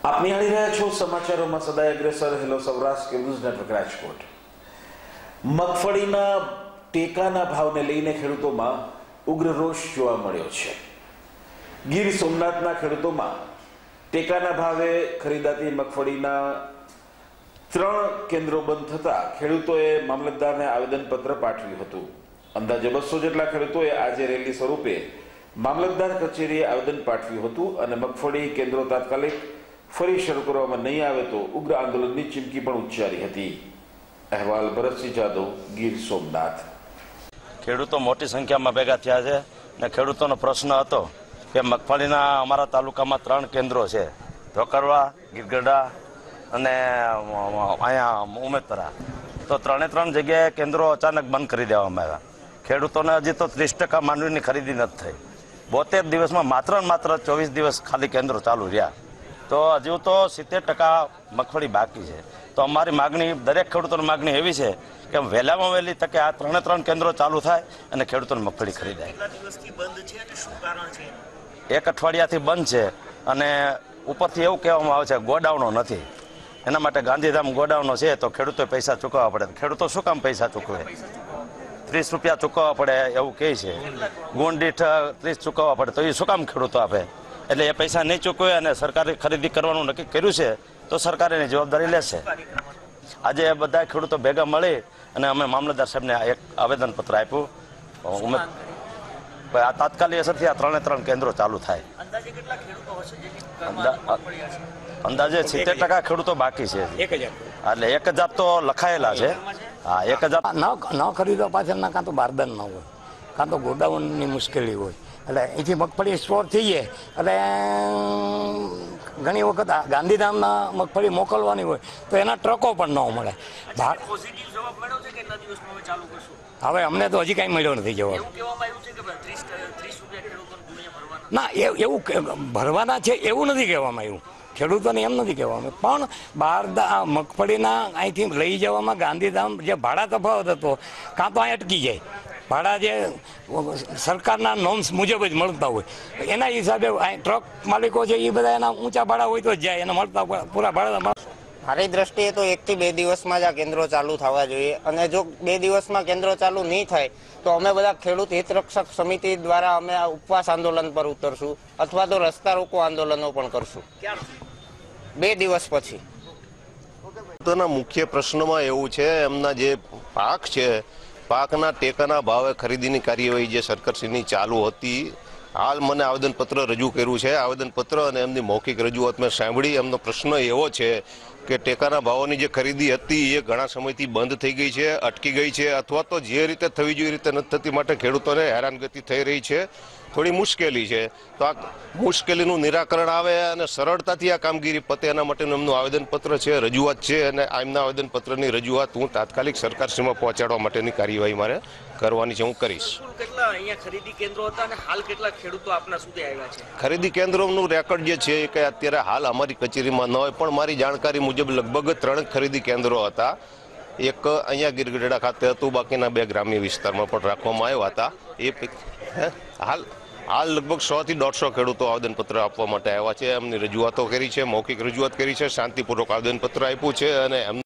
આપ નિહાળી રહ્યા છો સમાચારોમાં સદાય અગ્રેસર hello Saurashtra news network Rajkot. મગફળીના ટેકાના ભાવને લઈને ખેડૂતોમાં ઉગ્ર રોષ જોવા મળ્યો છે। ગીર સોમનાથના ખેડૂતોમાં ટેકાના ભાવે ખરીદાતી મગફળીના 3 કેન્દ્રો બંધ થતા ખેડૂતોએ મામલતદારને આવેદનપત્ર પાઠવ્યું હતું। અંદાજે 200 જેટલા ખેડૂતોએ આજે રેલી સ્વરૂપે મામલતદાર કચેરીએ આવેદન પાઠવ્યું હતું અને મગફળી કેન્દ્રો તાત્કાલિક ફરી શરૂ કરવામાં નહીં આવે તો ઉગ્ર આંદોલનની ચીમકી પણ ઉચ્ચારી હતી। અહેવાલ ભરતસિંહ જાદવ, ગીર સોમનાથ। ખેડૂતો મોટી સંખ્યામાં ભેગા થયા છે અને ખેડૂતોનો પ્રશ્ન હતો કે મગફળીના અમારા તાલુકામાં 3 કેન્દ્રો છે, ધોકરવા, ગીરગઢડા અને અહીંયા ઉમેદપરા, તો 3 જગ્યાએ કેન્દ્રો અચાનક બંધ કરી દેવામાં આવ્યા। ખેડૂતોને હજી તો 30% માંડવીની ખરીદી નથી થઈ। 72 દિવસમાં માત્ર 24 દિવસ ખાલી કેન્દ્રો ચાલુ રહ્યા, તો હજુ તો 70% મગફળી બાકી છે। તો અમારી માગણી, દરેક ખેડૂતોની માગણી એવી છે કે વહેલામાં વહેલી તકે આ 3 કેન્દ્રો ચાલુ થાય અને ખેડૂતોને મગફળી ખરીદાય। 1 અઠવાડિયાથી બંધ છે અને ઉપરથી એવું કહેવામાં આવે છે ગોડાઉનો નથી, એના માટે ગાંધીધામ ગોડાઉનો છે તો ખેડૂતોએ પૈસા ચૂકવવા પડે। ખેડૂતો શું કામ પૈસા ચૂકવે? 30 રૂપિયા ચૂકવવા પડે એવું કહે છે, ગુણ દીઠ 30 ચૂકવવા પડે, તો એ શું કામ ખેડૂતો આપે? એટલે એ પૈસા નહીં ચૂકવે અને સરકારે ખરીદી કરવાનું નક્કી કર્યું છે તો સરકાર એની જવાબદારી લેશે। આજે બધા ખેડૂતો ભેગા મળી અને અમે મામલતદાર સાહેબને એક આવેદનપત્ર આપ્યું, આ તાત્કાલિક અસરથી આ 3 કેન્દ્રો ચાલુ થાય। અંદાજે 70% ખેડૂતો બાકી છે, એટલે 1000 તો લખાયેલા છે। હા, 1000 ન ખરીદવા પાછળના કાં તો બારદાન ન હોય, કાં તો ગોડાઉનની મુશ્કેલી હોય, એટલે અહીંથી મગફળી સ્ટોર થઈ જાય એટલે ઘણી વખત ગાંધીધામના મગફળી મોકલવાની હોય તો એના ટ્રકો પણ ન મળે। હવે અમને તો હજી કાંઈ મળ્યો નથી જવાબ। ના, એવું ભરવાના છે એવું નથી કહેવામાં આવ્યું, ખેડૂતોને એમ નથી કહેવામાં, પણ બહાર મગફળીના અહીંથી લઈ જવામાં ગાંધીધામ જે ભાડા તફાવત હતો કાં તો અહીં અટકી જાય, ભાડા જે સરકારના નોર્મ્સ મુજબ જ મળતા હોય એના હિસાબે ટ્રક માલિકો છે એ બધા એના ઊંચા ભાડા હોય તો જ જાય, એને મળતા પૂરા ભાડા। મારી દ્રષ્ટિએ તો 1 થી 2 દિવસમાં જ આ કેન્દ્રો ચાલુ થવા જોઈએ, અને જો 2 દિવસમાં કેન્દ્રો ચાલુ નહીં થાય તો અમે બધા ખેડૂત હિતરક્ષક સમિતિ દ્વારા અમે આ ઉપવાસ આંદોલન પર ઉતરશું અથવા તો રસ્તા રોકો આંદોલનો પણ કરશું 2 દિવસ પછી। મુખ્ય પ્રશ્નમાં એવું છે, એમના જે પાક છે, પાકના ટેકાના ભાવે ખરીદીની કાર્યવાહી જે સરકારશ્રીની ચાલુ હતી, હાલ મને આવેદનપત્ર રજૂ કર્યું છે। આવેદનપત્ર અને એમની મૌખિક રજૂઆત મેં સાંભળી। એમનો પ્રશ્ન એવો છે કે ટેકાના ભાવોની જે ખરીદી હતી એ ઘણા સમયથી બંધ થઈ ગઈ છે, અટકી ગઈ છે, અથવા તો જે રીતે થવી જોઈએ એ રીતે નથી થતી, માટે ખેડૂતોને હેરાનગતિ થઈ રહી છે, થોડી મુશ્કેલી છે। તો આ મુશ્કેલીનું નિરાકરણ આવે અને સરળતાથી આ કામગીરી પતે એના માટેનું એમનું આવેદનપત્ર છે, રજૂઆત છે, અને એમના આવેદનપત્રની રજૂઆત હું તાત્કાલિક સરકારશ્રીમાં પહોંચાડવા માટેની કાર્યવાહી મારે કરવાની છે, હું કરીશ। ખરીદી કેન્દ્રો હતા અને હાલ કેટલા ખેડૂતો આપના સુધી આવ્યા છે? ખરીદી કેન્દ્રોનું રેકોર્ડ જે છે કે અત્યારે હાલ અમારી કચેરીમાં ન હોય, પણ મારી જાણકારી મુજબ લગભગ 3 ખરીદી કેન્દ્રો હતા। એક અહીંયા ગીરગઢડા ખાતે હતું, બાકીના 2 ગ્રામ્ય વિસ્તારમાં પણ રાખવામાં આવ્યા હતા। એ હાલ લગભગ 100 થી 150 ખેડૂતો આવેદનપત્ર આપવા માટે આવ્યા છે, એમની રજૂઆતો કરી છે, મૌખિક રજૂઆત કરી છે, શાંતિપૂર્વક આવેદનપત્ર આપ્યું છે અને